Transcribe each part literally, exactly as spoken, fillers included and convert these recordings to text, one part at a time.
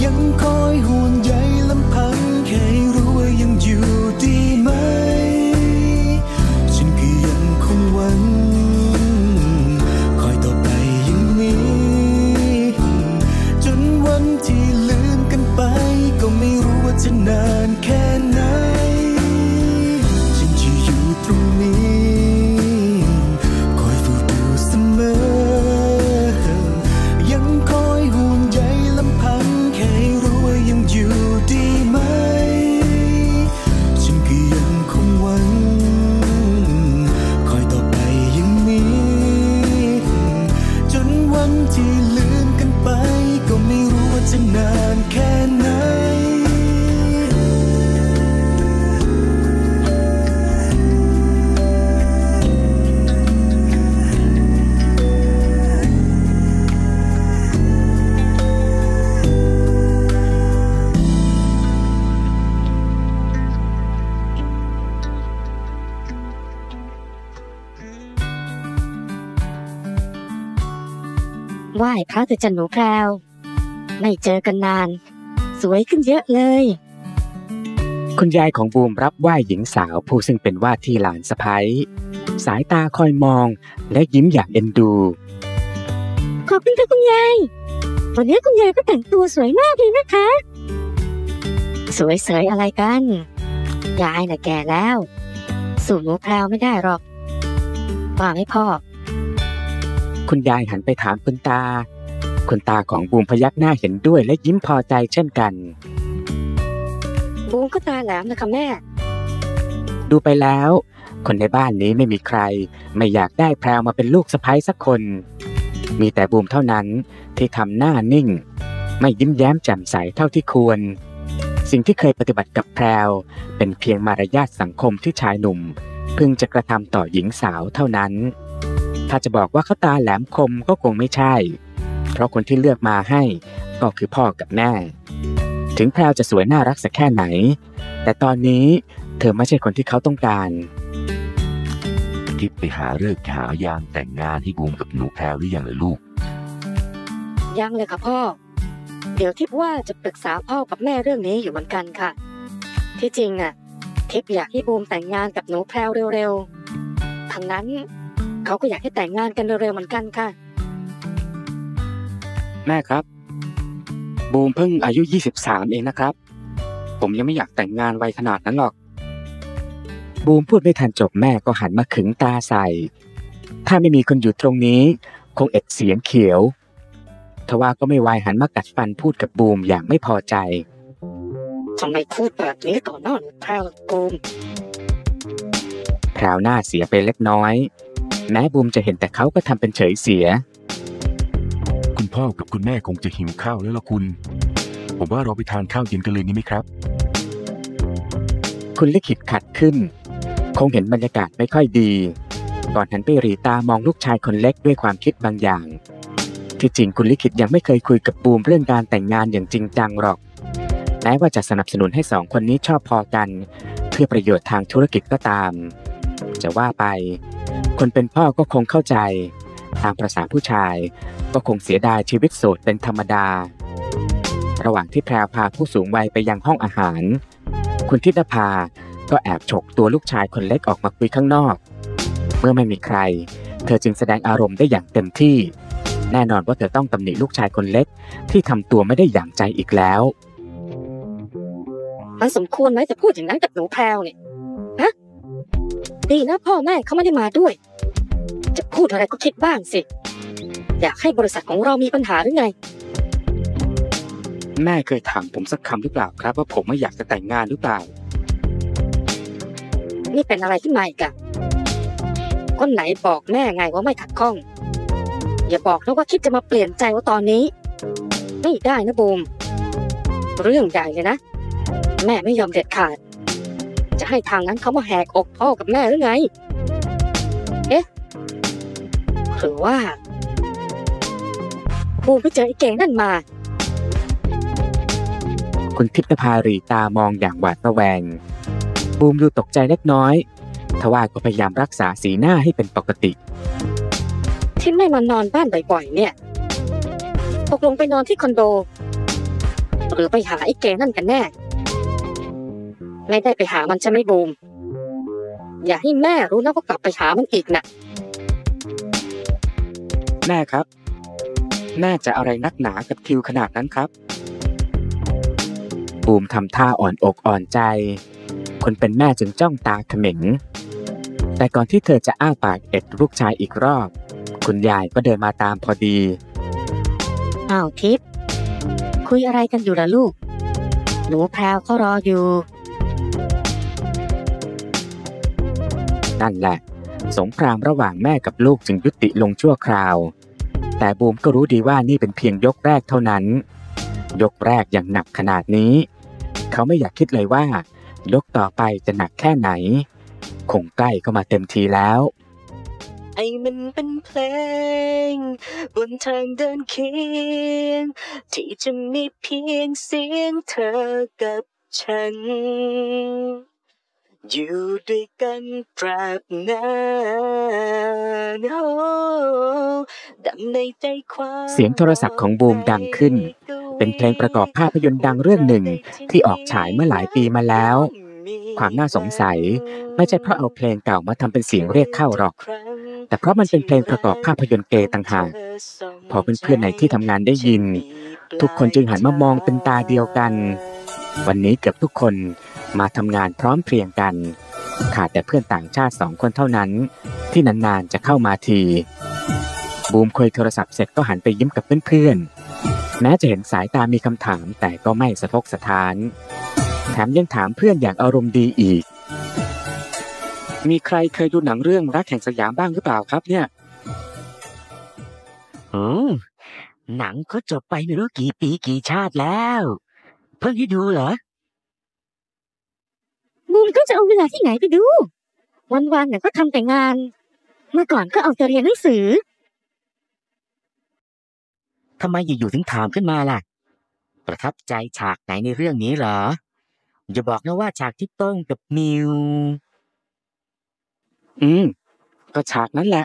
ยังคอยห่วงใยลำพังแค่รู้ว่ายังอยู่ดีไหมฉันก็ยังคงหวังคอยต่อไปอย่างนี้จนวันที่ลืมกันไปก็ไม่รู้ว่าจะนานแค่ไหนฉันจะอยู่ตรงนี้คอยเฝ้าดูเสมอยังคอยห่วงใยลำพังแค่รู้ว่ายังอยู่ดีไหมฉันก็ยังคงหวังคอยต่อไปอย่างนี้จนวันที่ลืมกันไปก็ไม่รู้ว่าจะนานแค่ไหนไหว้พระเถอะจันหนูแพรวไม่เจอกันนานสวยขึ้นเยอะเลยคุณยายของบูมรับไหว้หญิงสาวผู้ซึ่งเป็นว่าที่หลานสะใภ้สายตาคอยมองและยิ้มอย่างเอ็นดูขอบคุณค่ะคุณยายวันนี้คุณยายก็แต่งตัวสวยมากเลยนะคะสวยเสยอะไรกันยายน่ะแก่แล้วสู่หนูแพรวไม่ได้หรอกว่าไม่พ่อคุณยายหันไปถามคุณตาคุณตาของบูมพยักหน้าเห็นด้วยและยิ้มพอใจเช่นกันบูมก็ตาแหลมนะคะแม่ดูไปแล้วคนในบ้านนี้ไม่มีใครไม่อยากได้แพรวมาเป็นลูกสะใภ้สักคนมีแต่บูมเท่านั้นที่ทำหน้านิ่งไม่ยิ้มแย้มแจ่มใสเท่าที่ควรสิ่งที่เคยปฏิบัติกับแพรวเป็นเพียงมารยาทสังคมที่ชายหนุ่มพึงจะกระทำต่อหญิงสาวเท่านั้นถ้าจะบอกว่าเขาตาแหลมคมก็คงไม่ใช่เพราะคนที่เลือกมาให้ก็คือพ่อกับแม่ถึงแพรวจะสวยน่ารักสักแค่ไหนแต่ตอนนี้เธอไม่ใช่คนที่เขาต้องการทิพย์ไปหาฤกษ์หายามแต่งงานให้บูมกับหนูแพรวหรือยังเลยลูกยังเลยค่ะพ่อเดี๋ยวทิพย์ว่าจะปรึกษาพ่อกับแม่เรื่องนี้อยู่เหมือนกันค่ะที่จริงอ่ะทิพย์อยากให้บูมแต่งงานกับหนูแพรวเร็วๆทั้งนั้นเขาก็อยากให้แต่งงานกันเร็วๆเหมือนกันค่ะแม่ครับบูมเพิ่งอายุยี่สิบสามเองนะครับผมยังไม่อยากแต่งงานไวขนาดนั้นหรอกบูมพูดไม่ทันจบแม่ก็หันมาขึงตาใส่ถ้าไม่มีคนอยู่ตรงนี้คงเอ็ดเสียงเขียวทว่าก็ไม่วายหันมากัดฟันพูดกับบูมอย่างไม่พอใจทำไมพูดแบบนี้ต่อหน้าแพรวบูมแพรวหน้าเสียไปเล็กน้อยแม้บูมจะเห็นแต่เขาก็ทำเป็นเฉยเสียคุณพ่อกับคุณแม่คงจะหิวข้าวแล้วล่ะคุณผมว่าเราไปทานข้าวเย็นกันเลยนี่ไหมครับคุณลิขิตขัดขึ้นคงเห็นบรรยากาศไม่ค่อยดีก่อนหันไปหรี่ตามองลูกชายคนเล็กด้วยความคิดบางอย่างที่จริงคุณลิขิตยังไม่เคยคุยกับบูมเรื่องการแต่งงานอย่างจริงจังหรอกแม้ว่าจะสนับสนุนให้สองคนนี้ชอบพอกันเพื่อประโยชน์ทางธุรกิจก็ตามจะว่าไปคนเป็นพ่อก็คงเข้าใจตามประสาผู้ชายก็คงเสียดายชีวิตโสดเป็นธรรมดาระหว่างที่แพรวพาผู้สูงวัยไปยังห้องอาหารคุณทิตภาก็แอบฉกตัวลูกชายคนเล็กออกมาคุยข้างนอกเมื่อไม่มีใครเธอจึงแสดงอารมณ์ได้อย่างเต็มที่แน่นอนว่าเธอต้องตำหนิลูกชายคนเล็กที่ทำตัวไม่ได้อย่างใจอีกแล้วมันสมควรไหมจะพูดอย่างนั้นกับหนูแพรวเนี่ยฮะดีนะพ่อแม่เขาไม่ได้มาด้วยจะพูดอะไรก็คิดบ้างสิอยากให้บริษัทของเรามีปัญหาหรือไงแม่เคยถามผมสักคำหรือเปล่าครับว่าผมไม่อยากจะแต่งงานหรือเปล่านี่เป็นอะไรที่ใหม่กะคนไหนบอกแม่ไงว่าไม่ขัดข้องอย่าบอกนะว่าคิดจะมาเปลี่ยนใจว่าตอนนี้ไม่ได้นะบูมเรื่องใหญ่เลยนะแม่ไม่ยอมเด็ดขาดจะให้ทางนั้นเขามาแหกอกพ่อกับแม่หรือไงเอ๊ะหรือว่าบูมไปเจอไอ้เก่งนั่นมาคุณทิพย์ภารีตามองอย่างหวาดระแวงบูมดูตกใจเล็กน้อยทว่าก็พยายามรักษาสีหน้าให้เป็นปกติที่ไม่มานอนบ้านบ่อยๆเนี่ยตกลงไปนอนที่คอนโดหรือไปหาไอ้เกนั่นกันแน่ไม่ได้ไปหามันใช่ไหมบูมอย่าให้แม่รู้นะว่ากลับไปหามันอีกนะแม่ครับแม่จะอะไรนักหนากับทิวขนาดนั้นครับบูมทำท่าอ่อนอกอ่อนใจคนเป็นแม่จึงจ้องตาเขม็งแต่ก่อนที่เธอจะอ้าปากเอ็ดลูกชายอีกรอบคุณยายก็เดินมาตามพอดีอ้าวทิพย์คุยอะไรกันอยู่ล่ะลูกหนูแพรวเขารออยู่นั่นแหละสงครามระหว่างแม่กับลูกจึงยุติลงชั่วคราวแต่บูมก็รู้ดีว่านี่เป็นเพียงยกแรกเท่านั้นยกแรกอย่างหนักขนาดนี้เขาไม่อยากคิดเลยว่ายกต่อไปจะหนักแค่ไหนคงใกล้เข้ามาเต็มทีแล้วไอ้มันเป็นเพลงบนทางเดินเคียงที่จะมีเพียงเสียงเธอกับฉันอยู่ด้วยกันตราบนานโอ้ดังในใจความเสียงโทรศัพท์ของบูมดังขึ้นเป็นเพลงประกอบภาพยนตร์ดังเรื่องหนึ่งที่ออกฉายเมื่อหลายปีมาแล้วความน่าสงสัยไม่ใช่เพราะเอาเพลงเก่ามาทำเป็นเสียงเรียกเข้าหรอกแต่เพราะมันเป็นเพลงประกอบภาพยนตร์เกย์ต่างหากพอเพื่อนๆในที่ทำงานได้ยินทุกคนจึงหันมามองเป็นตาเดียวกันวันนี้เกือบทุกคนมาทำงานพร้อมเพรียงกันขาดแต่เพื่อนต่างชาติสองคนเท่านั้นที่นานๆจะเข้ามาทีบูมคุยโทรศัพท์เสร็จก็หันไปยิ้มกับเพื่อนๆแม้จะเห็นสายตามีคำถามแต่ก็ไม่สะทกสะท้านแถมยังถามเพื่อนอย่างอารมณ์ดีอีกมีใครเคยดูหนังเรื่องรักแห่งสยามบ้างหรือเปล่าครับเนี่ยโอ้หนังก็จบไปไม่รู้กี่ปีกี่ชาติแล้วเพิ่งได้ดูเหรอบูมก็จะเอาเวลาที่ไหนไปดูวันๆเนี่ยก็ทำแต่งานเมื่อก่อนก็เอาแต่เรียนหนังสือทำไมอยู่ๆถึงถามขึ้นมาล่ะประทับใจฉากไหนในเรื่องนี้เหรออย่าบอกนะว่าฉากที่โต้งกับมิวอืมก็ฉากนั้นแหละ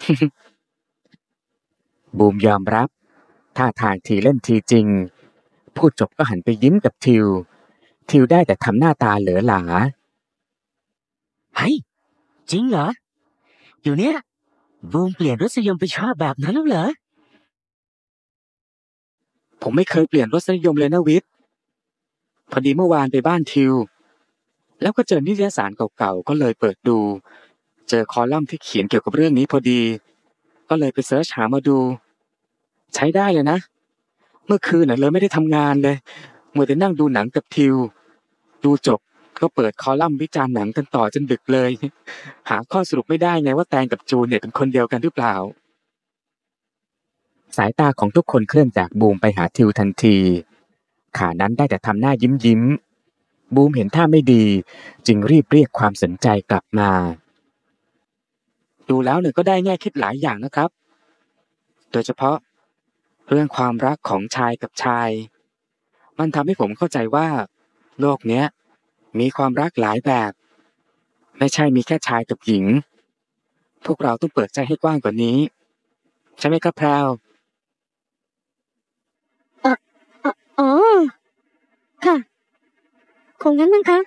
บูมยอมรับท่าทางทีเล่นทีจริงพูดจบก็หันไปยิ้มกับทิวทิวได้แต่ทำหน้าตาเหลอหลาเฮ้ยจริงเหรออยู่เนี้ยบูมเปลี่ยนรสนิยมไปชอบแบบนั้นแล้วเหรอผมไม่เคยเปลี่ยนรสนิยมเลยนะวิทย์พอดีเมื่อวานไปบ้านทิวแล้วก็เจอนิตยสารเก่าๆก็เลยเปิดดูเจอคอลัมน์ที่เขียนเกี่ยวกับเรื่องนี้พอดีก็เลยไปเสิร์ชหามาดูใช้ได้เลยนะเมื่อคืนน่ะเลยไม่ได้ทำงานเลยมัวแต่นั่งดูหนังกับทิวดูจบก็เปิดคอลัมน์วิจารณ์หนังกันต่อจนดึกเลยหาข้อสรุปไม่ได้ไงว่าแตงกับจูนเนี่ยเป็นคนเดียวกันหรือเปล่าสายตาของทุกคนเคลื่อนจากบูมไปหาทิวทันทีขานั้นได้แต่ทำหน้ายิ้มยิ้มบูมเห็นท่าไม่ดีจึงรีบเรียกความสนใจกลับมาดูแล้วเนี่ยก็ได้แง่คิดหลายอย่างนะครับโดยเฉพาะเรื่องความรักของชายกับชายมันทำให้ผมเข้าใจว่าโลกเนี้ยมีความรักหลายแบบไม่ใช่มีแค่ชายกับหญิงพวกเราต้องเปิดใจให้กว้างกว่านี้ใช่ไหมครับแพรวอ๋ออ๋อค่ะคงงั้นมั้งคะ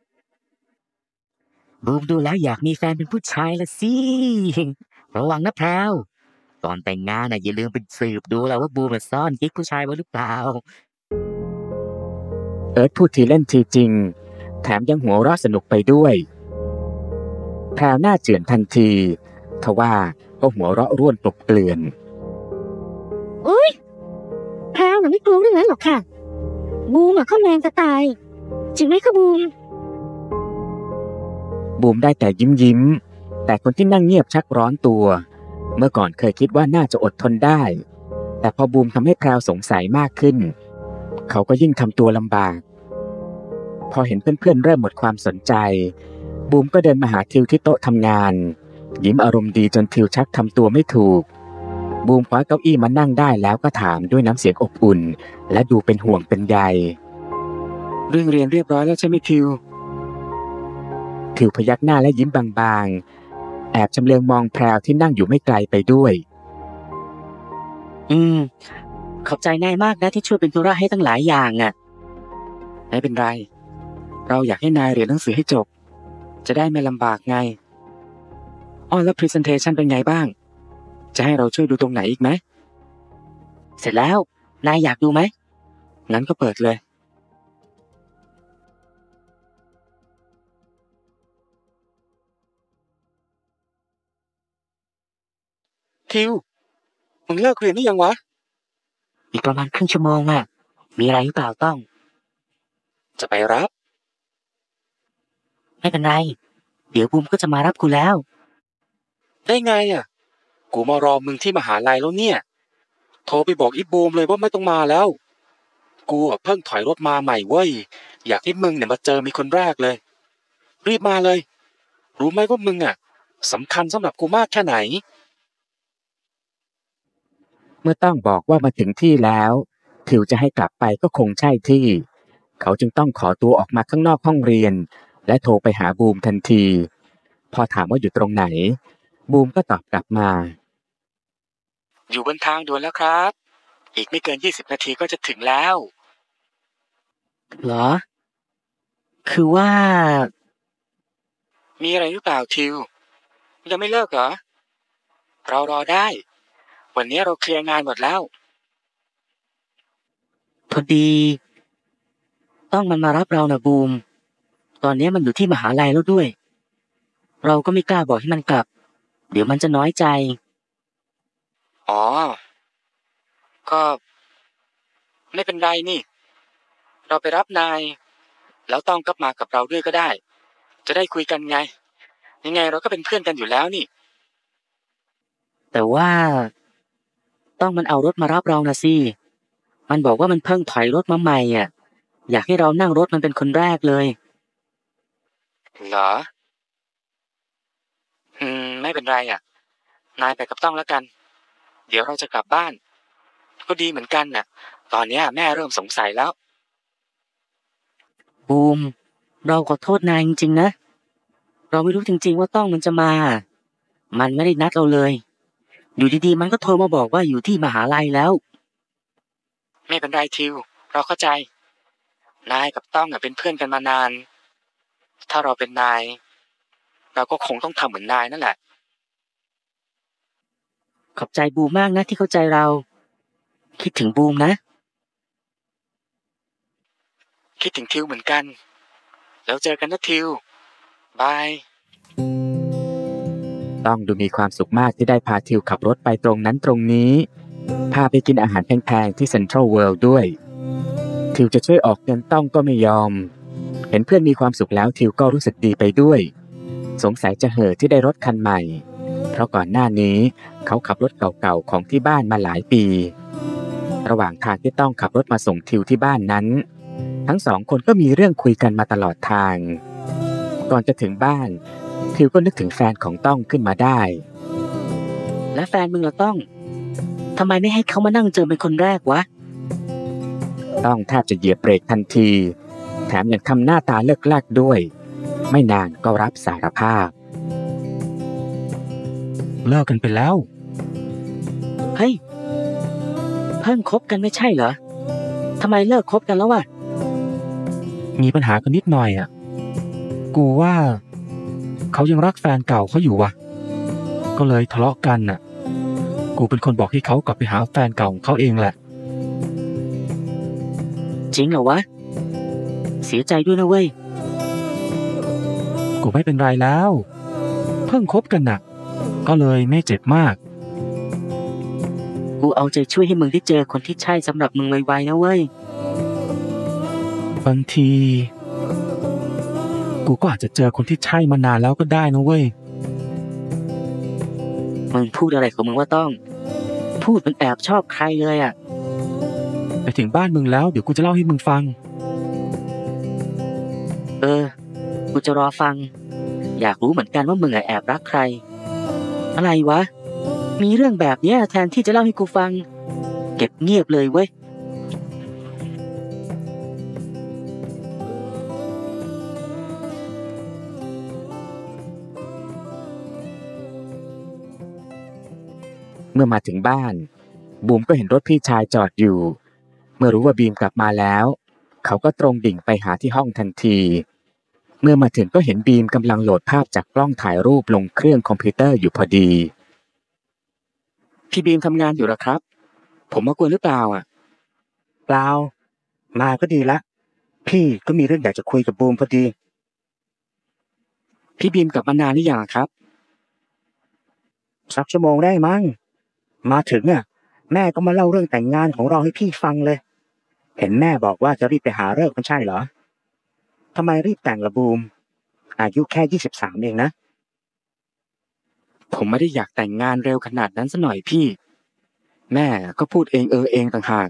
บูมดูแล้วอยากมีแฟนเป็นผู้ชายละสิระวังนะแพรวตอนแต่งงานน่ะอย่าลืมไปสืบดูแล้วว่าบูมมันซ่อนกิ๊กผู้ชายไว้หรือเปล่าเอิร์ธพูดทีเล่นทีจริงแถมยังหัวเราะสนุกไปด้วยแพรวหน้าเจือนทันทีทว่าก็หัวเราะร่วนกลบเกลื่อนอุ๊ยแพรวน่ะไม่กลัวเรื่องนั้นหรอกค่ะบูมอ่ะเขาแรงจะตายจริงไหมคะบูมบูมได้แต่ยิ้มยิ้มแต่คนที่นั่งเงียบชักร้อนตัวเมื่อก่อนเคยคิดว่าน่าจะอดทนได้แต่พอบูมทำให้แพรวสงสัยมากขึ้นเขาก็ยิ่งทำตัวลำบากพอเห็นเพื่อนๆเริ่มหมดความสนใจบูมก็เดินมาหาทิวที่โต๊ะทำงานยิ้มอารมณ์ดีจนทิวชักทำตัวไม่ถูกบูมคว้าเก้าอี้มานั่งได้แล้วก็ถามด้วยน้ำเสียงอบอุ่นและดูเป็นห่วงเป็นใยเรื่องเรียนเรียบร้อยแล้วใช่ไหมทิวทิวพยักหน้าและยิ้มบางๆแอบชำเลืองมองแพรวที่นั่งอยู่ไม่ไกลไปด้วยอืมขอบใจนายมากนะที่ช่วยเป็นธุระให้ตั้งหลายอย่างอ่ะไม่เป็นไรเราอยากให้นายเรียนหนังสือให้จบจะได้ไม่ลำบากไงอ้อแล้ว presentation เป็นไงบ้างจะให้เราช่วยดูตรงไหนอีกไหมเสร็จแล้วนายอยากดูไหมงั้นก็เปิดเลยทิวมึงเลิกเรียนหรือยังวะอีกประมาณครึ่งชั่วโมงอ่ะมีอะไรหรือเปล่าต้องจะไปรับไม่เป็นไรเดี๋ยวบูมก็จะมารับกูแล้วได้ไงอ่ะกูมารอมึงที่มหาลัยแล้วเนี่ยโทรไปบอกอีบูมเลยว่าไม่ต้องมาแล้วกูเพิ่งถอยรถมาใหม่เว้ยอยากให้มึงเนี่ยมาเจอมีคนแรกเลยรีบมาเลยรู้ไหมว่ามึงอ่ะสำคัญสำหรับกูมากแค่ไหนเมื่อต้องบอกว่ามาถึงที่แล้วทิวจะให้กลับไปก็คงใช่ที่เขาจึงต้องขอตัวออกมาข้างนอกห้องเรียนและโทรไปหาบูมทันทีพอถามว่าอยู่ตรงไหนบูมก็ตอบกลับมาอยู่บนทางด่วนแล้วครับอีกไม่เกินยี่สิบนาทีก็จะถึงแล้วเหรอคือว่ามีอะไรหรือเปล่าทิวยังไม่เลิกเหรอเรารอได้วันนี้เราเคลียร์งานหมดแล้วพอดีต้องมันมารับเรานะบูมตอนนี้มันอยู่ที่มหาลัยแล้วด้วยเราก็ไม่กล้าบอกให้มันกลับเดี๋ยวมันจะน้อยใจอ๋อก็ไม่เป็นไรนี่เราไปรับนายแล้วต้องกลับมากับเราด้วยก็ได้จะได้คุยกันไงยังไงเราก็เป็นเพื่อนกันอยู่แล้วนี่แต่ว่าต้องมันเอารถมารับเรานะสิมันบอกว่ามันเพิ่งถอยรถมาใหม่อ่ะอยากให้เรานั่งรถมันเป็นคนแรกเลยเหรออืมไม่เป็นไรอ่ะนายไปกับต้องแล้วกันเดี๋ยวเราจะกลับบ้านก็ดีเหมือนกันน่ะตอนนี้แม่เริ่มสงสัยแล้วบูมเราขอโทษนายจริงๆนะเราไม่รู้จริงๆว่าต้องมันจะมามันไม่ได้นัดเราเลยอยู่ดีๆมันก็โทรมาบอกว่าอยู่ที่มหาลัยแล้วไม่เป็นไรทิวเราเข้าใจนายกับต้องเป็นเพื่อนกันมานานถ้าเราเป็นนายเราก็คงต้องทำเหมือนนายนั่นแหละขอบใจบูมมากนะที่เข้าใจเราคิดถึงบูมนะคิดถึงทิวเหมือนกันแล้วเจอกันนะทิวบายต้องดูมีความสุขมากที่ได้พาทิวขับรถไปตรงนั้นตรงนี้พาไปกินอาหารแพงๆที่เซ็นทรัลเวิลด์ด้วยทิวจะช่วยออกเงินต้องก็ไม่ยอมเห็นเพื่อนมีความสุขแล้วทิวก็รู้สึกดีไปด้วยสงสัยจะเห่อที่ได้รถคันใหม่เพราะก่อนหน้านี้เขาขับรถเก่าๆของที่บ้านมาหลายปีระหว่างทางที่ต้องขับรถมาส่งทิวที่บ้านนั้นทั้งสองคนก็มีเรื่องคุยกันมาตลอดทางก่อนจะถึงบ้านทิวก็นึกถึงแฟนของต้องขึ้นมาได้และแฟนมึงล่ะต้องทำไมไม่ให้เขามานั่งเจอเป็นคนแรกวะต้องแทบจะเหยียบเบรกทันทีแถมยังทำหน้าตาเลิกลักด้วยไม่นานก็รับสารภาพเลิกกันไปแล้วเฮ้ยเพิ่งคบกันไม่ใช่เหรอทำไมเลิกคบกันแล้ววะมีปัญหากันนิดหน่อยอ่ะกูว่าเขายังรักแฟนเก่าเขาอยู่วะก็เลยทะเลาะกันน่ะกูเป็นคนบอกให้เขากลับไปหาแฟนเก่าของเขาเองแหละจริงเหรอวะเสียใจด้วยนะเว้ยกูไม่เป็นไรแล้วเพิ่งคบกันน่ะก็เลยไม่เจ็บมากกูเอาใจช่วยให้มึงได้เจอคนที่ใช่สำหรับมึงไวๆนะเว้ยบางทีกูก็อาจจะเจอคนที่ใช่มานานแล้วก็ได้นะเว้ยมึงพูดอะไรของมึงว่าต้องพูดเป็นแอบชอบใครเลยอ่ะไปถึงบ้านมึงแล้วเดี๋ยวกูจะเล่าให้มึงฟังเออกูจะรอฟังอยากรู้เหมือนกันว่ามึงแอบรักใครอะไรวะมีเรื่องแบบนี้แทนที่จะเล่าให้กูฟังเก็บเงียบเลยเว้ยเมื่อมาถึงบ้านบูมก็เห็นรถพี่ชายจอดอยู่เมื่อรู้ว่าบีมกลับมาแล้วเขาก็ตรงดิ่งไปหาที่ห้องทันทีเมื่อมาถึงก็เห็นบีมกำลังโหลดภาพจากกล้องถ่ายรูปลงเครื่องคอมพิวเตอร์อยู่พอดีพี่บีมทำงานอยู่หรอครับผมมากวนหรือเปล่าอ่ะเปล่ามาก็ดีละพี่ก็มีเรื่องอยากจะคุยกับบูมพอดีพี่บีมกลับมานานหรือยังครับสักชั่วโมงได้มั้งมาถึงอ่ะแม่ก็มาเล่าเรื่องแต่งงานของเราให้พี่ฟังเลยเห็นแม่บอกว่าจะรีบไปหาฤกษ์ไม่ใช่เหรอทำไมรีบแต่งละบูมอายุแค่ยี่สิบสามเองนะผมไม่ได้อยากแต่งงานเร็วขนาดนั้นซะหน่อยพี่แม่ก็พูดเองเออเองต่างหาก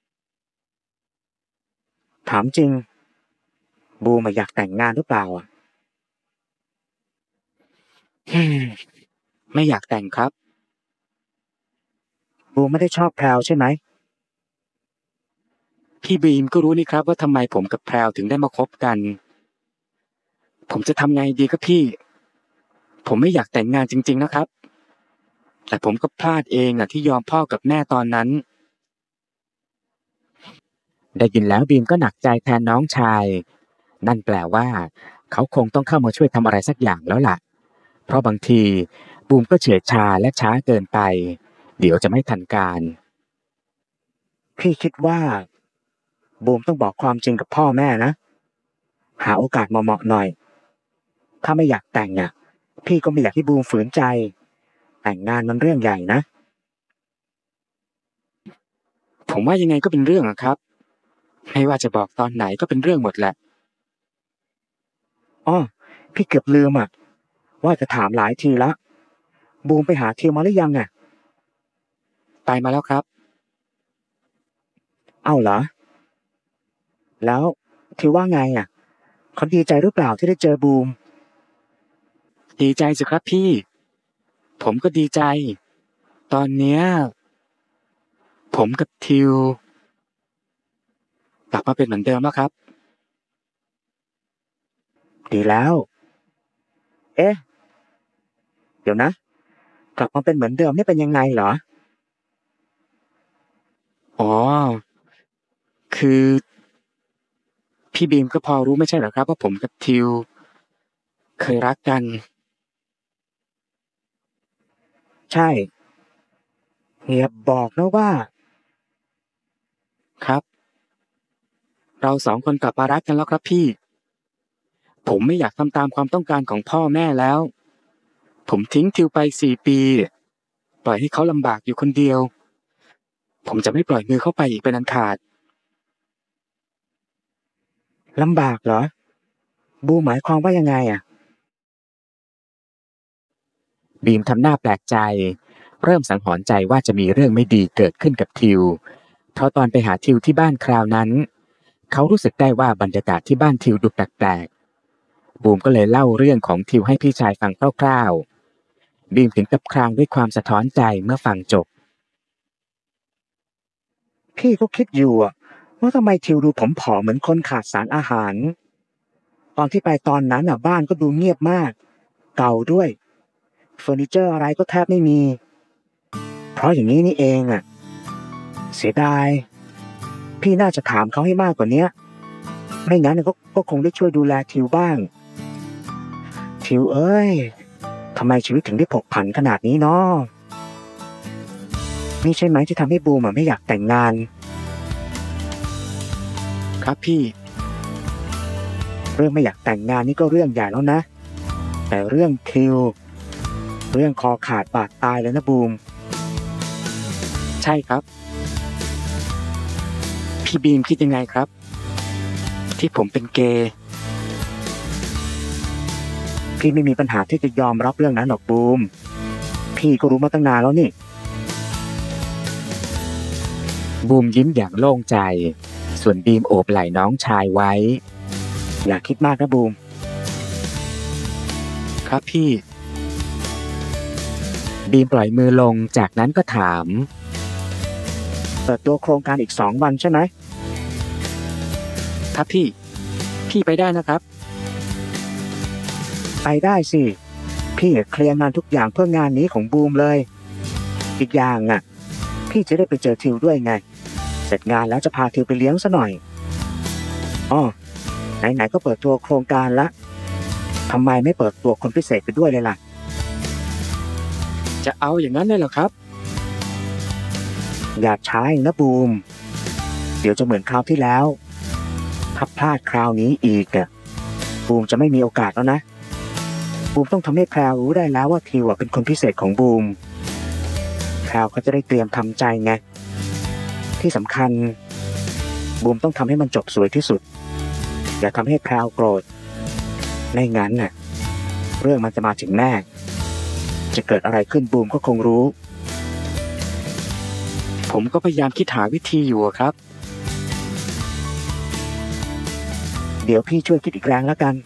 ถามจริงบูมอยากแต่งงานหรือเปล่าอ่ะไม่อยากแต่งครับบูมไม่ได้ชอบแพรวใช่ไหมพี่บีมก็รู้นี่ครับว่าทำไมผมกับแพรวถึงได้มาคบกันผมจะทำไงดีครับพี่ผมไม่อยากแต่งงานจริงๆนะครับแต่ผมก็พลาดเองอ่ะที่ยอมพ่อกับแม่ตอนนั้นได้ยินแล้วบีมก็หนักใจแทนน้องชายนั่นแปลว่าเขาคงต้องเข้ามาช่วยทำอะไรสักอย่างแล้วล่ะเพราะบางทีบูมก็เฉื่อยชาและช้าเกินไปเดี๋ยวจะไม่ทันการพี่คิดว่าบูมต้องบอกความจริงกับพ่อแม่นะหาโอกาสเหมาะๆหน่อยถ้าไม่อยากแต่งอ่ะพี่ก็ไม่อยากให้บูมฝืนใจแต่งงานมันเรื่องใหญ่นะผมว่ายังไงก็เป็นเรื่องอะครับไม่ว่าจะบอกตอนไหนก็เป็นเรื่องหมดแหละอ้อพี่เกือบลืมอ่ะว่าจะถามหลายทีละบูมไปหาทิวมาหรือยังอ่ะไปมาแล้วครับเอ้าเหรอแล้วทิวว่าไงอ่ะเขาดีใจหรือเปล่าที่ได้เจอบูมดีใจสิครับพี่ผมก็ดีใจตอนเนี้ยผมกับทิวกลับมาเป็นเหมือนเดิมแล้วครับดีแล้วเอ๊ะเดี๋ยวนะกลับมาเป็นเหมือนเดิมนี่เป็นยังไงเหรออ๋อคือพี่บีมก็พอรู้ไม่ใช่เหรอครับว่าผมกับทิวเคยรักกันใช่อย่าบอกนะว่าครับเราสองคนกลับมารักกันแล้วครับพี่ผมไม่อยากทำตามความต้องการของพ่อแม่แล้วผมทิ้งทิวไปสี่ปีปล่อยให้เขาลำบากอยู่คนเดียวผมจะไม่ปล่อยมือเข้าไปอีกเป็นอันขาดลำบากเหรอบูหมายความว่ายังไงอ่ะบีมทำหน้าแปลกใจเริ่มสังหรณ์ใจว่าจะมีเรื่องไม่ดีเกิดขึ้นกับทิวเพราะตอนไปหาทิวที่บ้านคราวนั้นเขารู้สึกได้ว่าบรรยากาศที่บ้านทิวดูแปลกๆบูมก็เลยเล่าเรื่องของทิวให้พี่ชายฟังคร่าวๆบีมถึงกับครางด้วยความสะท้อนใจเมื่อฟังจบพี่ก็คิดอยู่อะว่าทำไมทิวดูผอมๆเหมือนคนขาดสารอาหารตอนที่ไปตอนนั้นอ่ะบ้านก็ดูเงียบมากเก่าด้วยเฟอร์นิเจอร์อะไรก็แทบไม่มีเพราะอย่างนี้นี่เองอ่ะเสียดายพี่น่าจะถามเขาให้มากกว่านี้ไม่งั้นก็ก็คงได้ช่วยดูแลทิวบ้างทิวเอ้ยทำไมชีวิตถึงได้ผกผันขนาดนี้เนาะนี่ใช่ไหมที่ทำให้บูมไม่อยากแต่งงานครับพี่เรื่องไม่อยากแต่งงานนี่ก็เรื่องใหญ่แล้วนะแต่เรื่องทิวเรื่องคอขาดบาดตายเลยนะบูมใช่ครับพี่บีมคิดยังไงครับที่ผมเป็นเกย์พี่ไม่มีปัญหาที่จะยอมรับเรื่องนั้นหรอกบูมพี่ก็รู้มาตั้งนานแล้วนี่บูมยิ้มอย่างโล่งใจส่วนบีมโอบไหล่น้องชายไว้อย่าคิดมากนะบูมครับพี่บีมปล่อยมือลงจากนั้นก็ถามเปิดตัวโครงการอีกสองวันใช่ไหมครับพี่พี่ไปได้นะครับไปได้สิพี่เคลียร์งานทุกอย่างเพื่องานนี้ของบูมเลยอีกอย่างอ่ะพี่จะได้ไปเจอทิวด้วยไงเสร็จงานแล้วจะพาทิวไปเลี้ยงซะหน่อยอ๋อไหนๆก็เปิดตัวโครงการละทำไมไม่เปิดตัวคนพิเศษไปด้วยเลยล่ะจะเอาอย่างนั้นเลยเหรอครับอย่าช้าอีกนะบูมเดี๋ยวจะเหมือนคราวที่แล้วถ้าพลาดคราวนี้อีกอะบูมจะไม่มีโอกาสแล้วนะบูมต้องทำให้แพรวรู้ได้แล้วว่าทิวเป็นคนพิเศษของบูมแพรวเขาจะได้เตรียมทำใจไงที่สำคัญบูมต้องทำให้มันจบสวยที่สุดอย่าทำให้แพรวโกรธไม่งั้นน่ะเรื่องมันจะมาถึงแน่จะเกิดอะไรขึ้นบูมก็คงรู้ผมก็พยายามคิดหาวิธีอยู่ครับเดี๋ยวพี่ช่วยคิดอีกแรงแล้วกัน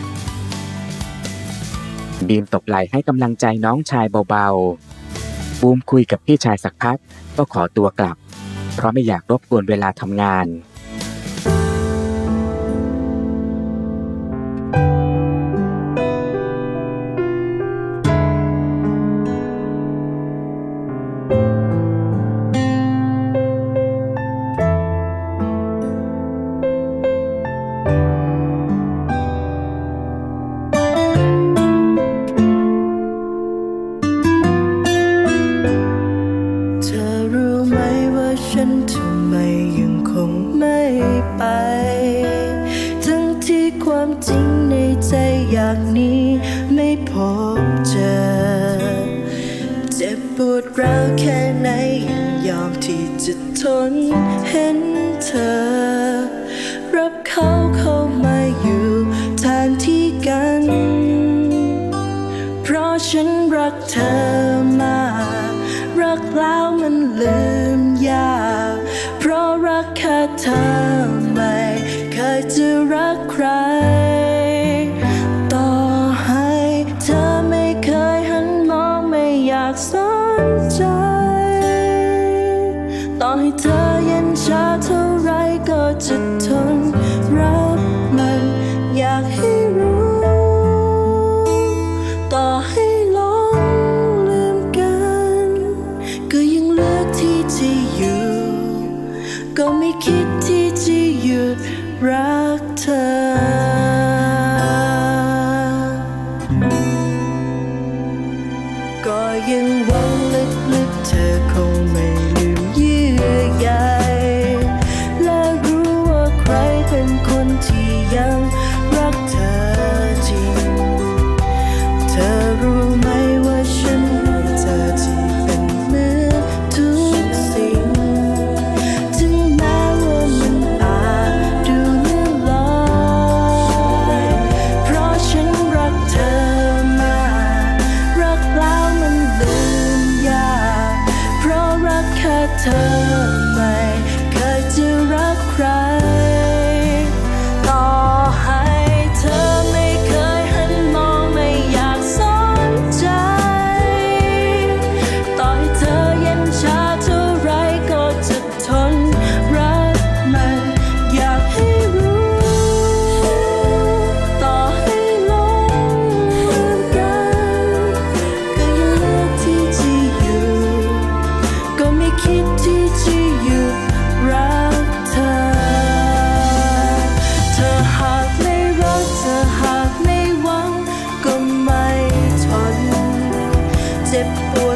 บีมตบไหล่ให้กำลังใจน้องชายเบาๆบูมคุยกับพี่ชายสักพักก็ขอตัวกลับเพราะไม่อยากรบกวนเวลาทำงานเห็นเธอรับเขาเข้ามาอยู่แทนที่กันเพราะฉันรักเธอมากรักแล้วมันลืมยากเพราะรักแค่เธอไม่เคยจะรักใครต่อให้เธอไม่เคยหันมองไม่อยากสนใจต่อให้เธอเย็นชาเท่าไรก็จะทนรับมันอยากให้รู้ต่อให้ลองลืมกันก็ยังเลือกที่จะอยู่ก็ไม่คิดที่จะหยุดรักเธอก็ยังหวังลึกๆเธอคงไม่ลืมเยื่อใยและรู้ว่าใครเป็นคนที่ยังรักเธอจริงเธอรู้ไหมว่าฉันรักเธอที่เป็นเหมือนทุกสิ่งถึงแม้ว่ามันอาจดูเลื่อนลอยเพราะฉันรักเธอมากรักแล้วมันลืมยากเพราะรักแค่เธอไม่เคยจะรักใครต่อให้เธอไม่เคยหันมองไม่อยากสนใจต่อให้เธอเย็นชาเท่าไรก็จะทนรักมันอยากให้รู้ต่อให้ลงลืมกันก็ยังเลือกที่จะอยู่ก็ไม่คิดที่จะหยุดรักเธอเธอหากไม่รักเธอหากไม่หวังก็ไม่ทนเจ็บปว